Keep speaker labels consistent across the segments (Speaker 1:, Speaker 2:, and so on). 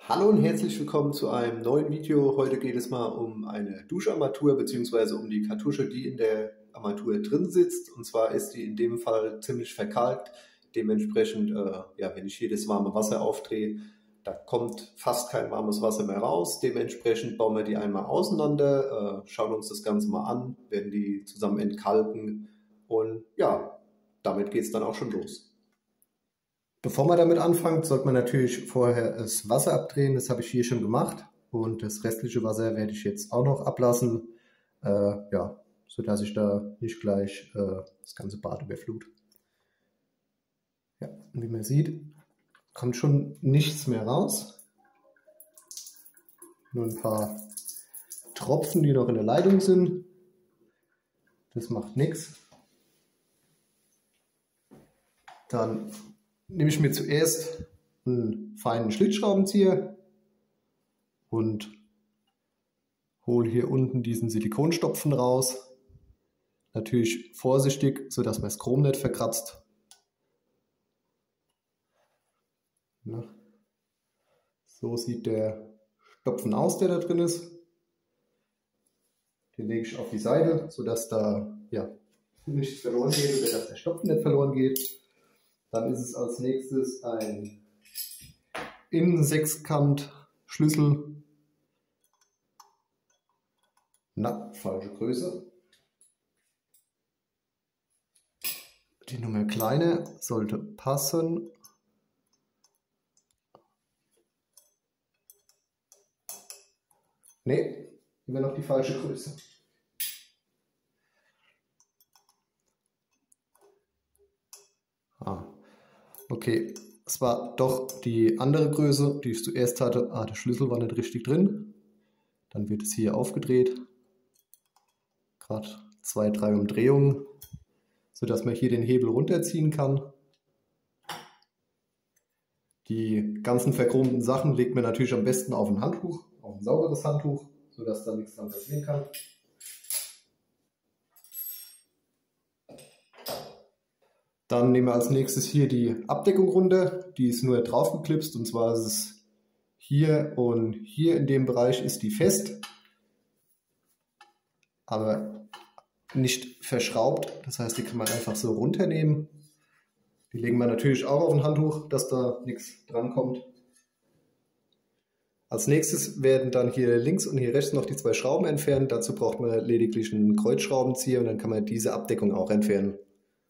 Speaker 1: Hallo und herzlich willkommen zu einem neuen Video. Heute geht es mal um eine Duscharmatur bzw. um die Kartusche, die in der Armatur drin sitzt. Und zwar ist die in dem Fall ziemlich verkalkt. Dementsprechend, wenn ich hier das warme Wasser aufdrehe, da kommt fast kein warmes Wasser mehr raus. Dementsprechend bauen wir die einmal auseinander, schauen uns das Ganze mal an, werden die zusammen entkalken und ja, damit geht es dann auch schon los. Bevor man damit anfängt, sollte man natürlich vorher das Wasser abdrehen. Das habe ich hier schon gemacht und das restliche Wasser werde ich jetzt auch noch ablassen, sodass ich da nicht gleich das ganze Bad überflute. Ja, und wie man sieht, kommt schon nichts mehr raus. Nur ein paar Tropfen, die noch in der Leitung sind. Das macht nichts. Dann nehme ich mir zuerst einen feinen Schlitzschraubenzieher und hole hier unten diesen Silikonstopfen raus. Natürlich vorsichtig, sodass man das Chrom nicht verkratzt. So sieht der Stopfen aus, der da drin ist. Den lege ich auf die Seite, sodass da nichts verloren geht oder dass der Stopfen nicht verloren geht. Dann ist es als nächstes ein Innensechskant-Schlüssel. Falsche Größe. Die Nummer kleiner sollte passen. Ne, immer noch die falsche Größe. Okay, es war doch die andere Größe, die ich zuerst hatte. Der Schlüssel war nicht richtig drin. Dann wird es hier aufgedreht. Gerade 2, 3 Umdrehungen, sodass man hier den Hebel runterziehen kann. Die ganzen verchromten Sachen legt man natürlich am besten auf ein Handtuch, auf ein sauberes Handtuch, sodass da nichts dran passieren kann. Dann nehmen wir als nächstes hier die Abdeckung runter. Die ist nur drauf geklipst, und zwar ist es hier und hier in dem Bereich ist die fest, aber nicht verschraubt. Das heißt, die kann man einfach so runternehmen. Die legen wir natürlich auch auf ein Handtuch, dass da nichts dran kommt. Als nächstes werden dann hier links und hier rechts noch die 2 Schrauben entfernt. Dazu braucht man lediglich einen Kreuzschraubenzieher und dann kann man diese Abdeckung auch entfernen.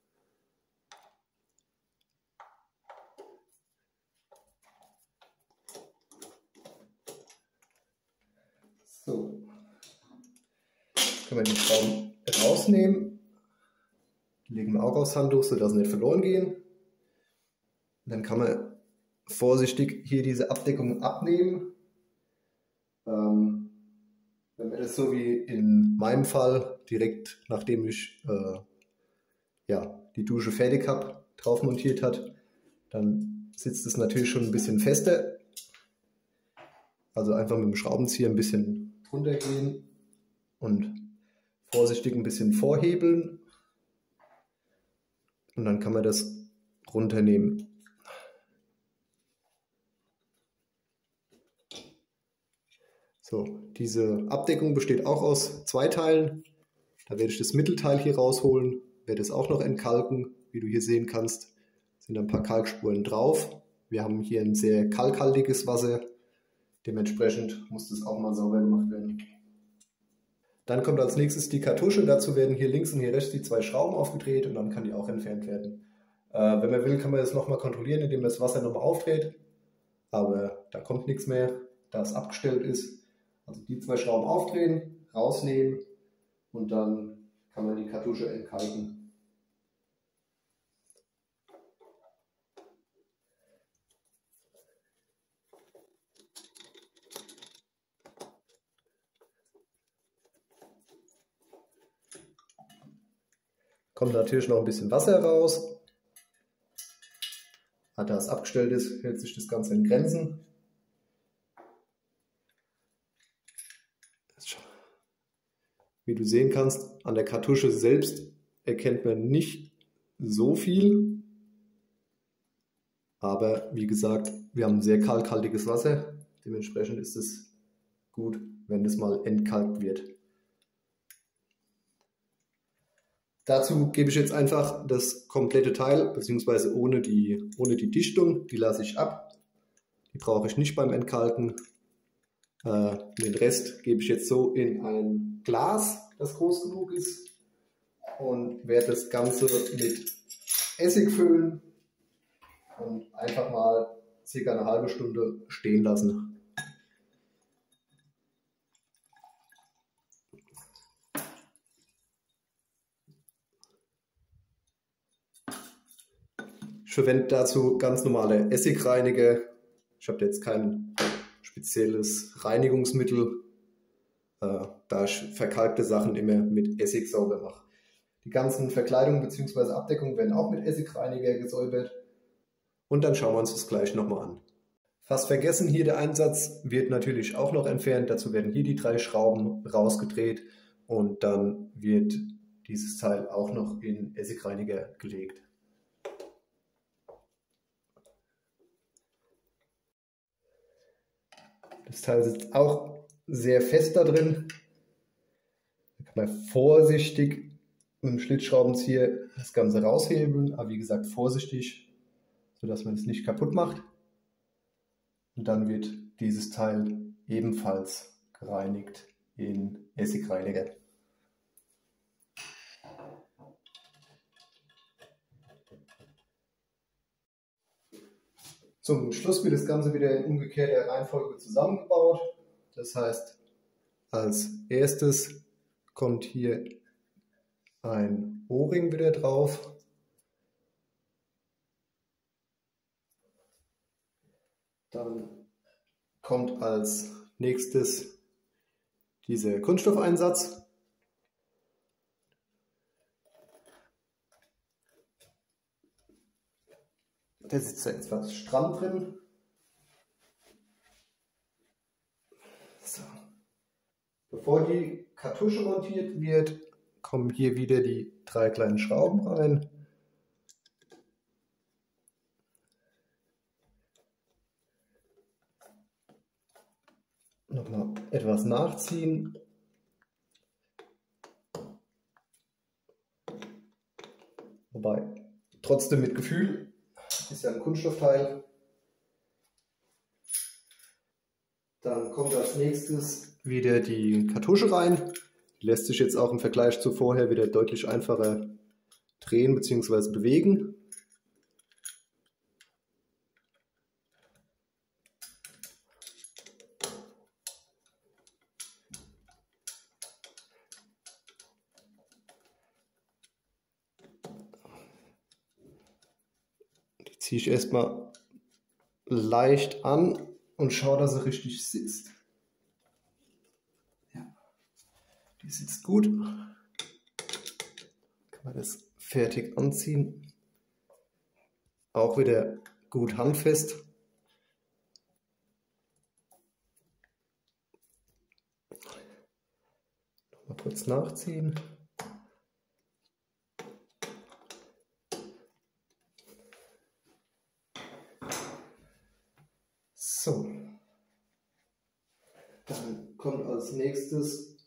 Speaker 1: So, können wir die Schrauben rausnehmen, die legen wir auch aufs Handtuch, sodass sie nicht verloren gehen. Und dann kann man vorsichtig hier diese Abdeckung abnehmen. Wenn man das so wie in meinem Fall direkt nachdem ich die Dusche fertig habe, drauf montiert hat, dann sitzt es natürlich schon ein bisschen fester. Also einfach mit dem Schraubenzieher ein bisschen runtergehen und vorsichtig ein bisschen vorhebeln und dann kann man das runternehmen. So, diese Abdeckung besteht auch aus 2 Teilen. Da werde ich das Mittelteil hier rausholen, werde es auch noch entkalken. Wie du hier sehen kannst, sind ein paar Kalkspuren drauf. Wir haben hier ein sehr kalkhaltiges Wasser. Dementsprechend muss das auch mal sauber gemacht werden. Dann kommt als nächstes die Kartusche. Dazu werden hier links und hier rechts die 2 Schrauben aufgedreht und dann kann die auch entfernt werden. Wenn man will, kann man das nochmal kontrollieren, indem man das Wasser nochmal aufdreht. Aber da kommt nichts mehr, da es abgestellt ist. Also die 2 Schrauben aufdrehen, rausnehmen und dann kann man die Kartusche entkalken. Kommt natürlich noch ein bisschen Wasser raus. Da es abgestellt ist, hält sich das Ganze in Grenzen. Wie du sehen kannst, an der Kartusche selbst erkennt man nicht so viel. Aber wie gesagt, wir haben sehr kalkhaltiges Wasser. Dementsprechend ist es gut, wenn das mal entkalkt wird. Dazu gebe ich jetzt einfach das komplette Teil, beziehungsweise ohne die Dichtung, die lasse ich ab. Die brauche ich nicht beim Entkalken. Den Rest gebe ich jetzt so in ein Glas, das groß genug ist, und werde das Ganze mit Essig füllen und einfach mal circa eine halbe Stunde stehen lassen. Ich verwende dazu ganz normale Essigreiniger. Ich habe jetzt kein spezielles Reinigungsmittel, da ich verkalkte Sachen immer mit Essig sauber mache. Die ganzen Verkleidungen bzw. Abdeckungen werden auch mit Essigreiniger gesäubert. Und dann schauen wir uns das gleich nochmal an. Fast vergessen, hier der Einsatz wird natürlich auch noch entfernt. Dazu werden hier die 3 Schrauben rausgedreht und dann wird dieses Teil auch noch in Essigreiniger gelegt. Das Teil sitzt auch sehr fest da drin. Da kann man vorsichtig mit dem Schlitzschraubenzieher das Ganze raushebeln, aber wie gesagt vorsichtig, sodass man es nicht kaputt macht. Und dann wird dieses Teil ebenfalls gereinigt in Essigreiniger. Zum Schluss wird das Ganze wieder in umgekehrter Reihenfolge zusammengebaut. Das heißt, als erstes kommt hier ein O-Ring wieder drauf. Dann kommt als nächstes dieser Kunststoffeinsatz. Der sitzt da etwas stramm drin. So. Bevor die Kartusche montiert wird, kommen hier wieder die 3 kleinen Schrauben rein. Nochmal etwas nachziehen. Wobei, trotzdem mit Gefühl, ist ja ein Kunststoffteil. Dann kommt als nächstes wieder die Kartusche rein. Die lässt sich jetzt auch im Vergleich zu vorher wieder deutlich einfacher drehen bzw. bewegen. Die ziehe ich erstmal leicht an und schaue, dass sie richtig sitzt. Ja, die sitzt gut. Kann man das fertig anziehen. Auch wieder gut handfest. Mal kurz nachziehen. So, dann kommt als nächstes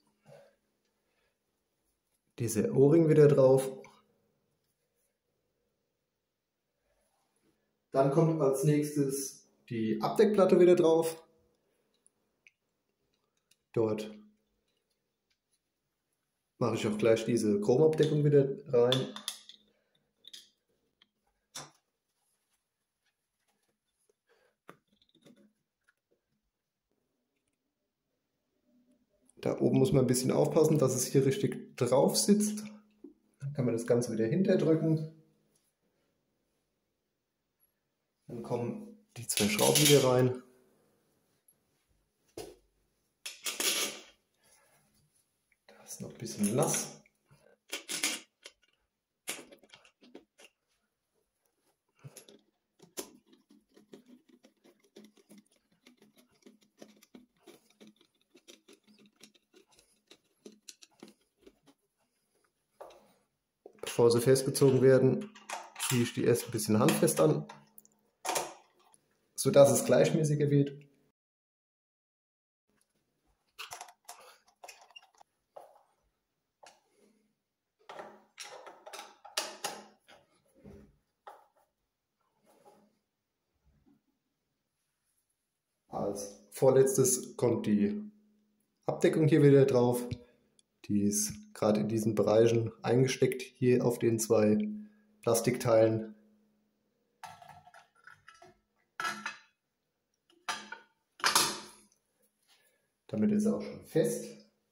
Speaker 1: dieser O-Ring wieder drauf. Dann kommt als nächstes die Abdeckplatte wieder drauf. Dort mache ich auch gleich diese Chromabdeckung wieder rein. Da oben muss man ein bisschen aufpassen, dass es hier richtig drauf sitzt. Dann kann man das Ganze wieder hinterdrücken. Dann kommen die 2 Schrauben wieder rein. Da ist noch ein bisschen nass. Bevor sie festgezogen werden, ziehe ich die erst ein bisschen handfest an, sodass es gleichmäßiger wird. Als vorletztes kommt die Abdeckung hier wieder drauf. Die ist gerade in diesen Bereichen eingesteckt, hier auf den zwei Plastikteilen. Damit ist er auch schon fest.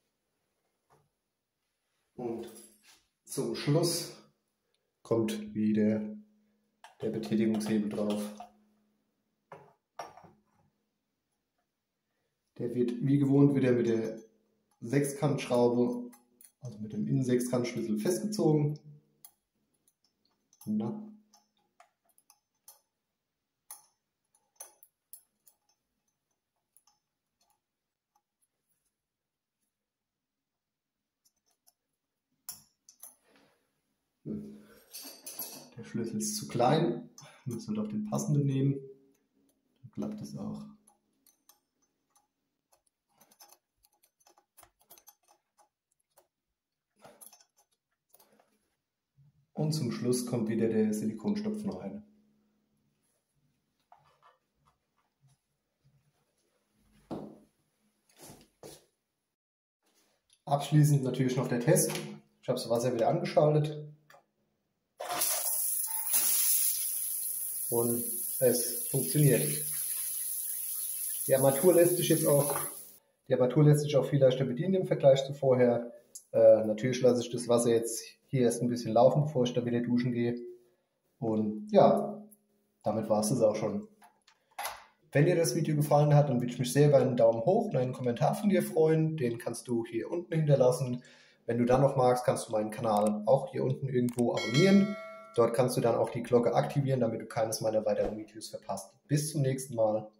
Speaker 1: Und zum Schluss kommt wieder der Betätigungshebel drauf. Der wird wie gewohnt wieder mit der Sechskantschraube, also mit dem Innensechskantschlüssel festgezogen. Na. Der Schlüssel ist zu klein, man soll doch den passenden nehmen, dann klappt es auch. Und zum Schluss kommt wieder der Silikonstopfen rein. Abschließend natürlich noch der Test. Ich habe das Wasser wieder angeschaltet. Und es funktioniert. Die Armatur lässt sich auch viel leichter bedienen im Vergleich zu vorher. Natürlich lasse ich das Wasser jetzt hier erst ein bisschen laufen, bevor ich da wieder duschen gehe. Und ja, damit war es das auch schon. Wenn dir das Video gefallen hat, dann würde ich mich sehr über einen Daumen hoch und einen Kommentar von dir freuen. Den kannst du hier unten hinterlassen. Wenn du dann noch magst, kannst du meinen Kanal auch hier unten irgendwo abonnieren. Dort kannst du dann auch die Glocke aktivieren, damit du keines meiner weiteren Videos verpasst. Bis zum nächsten Mal.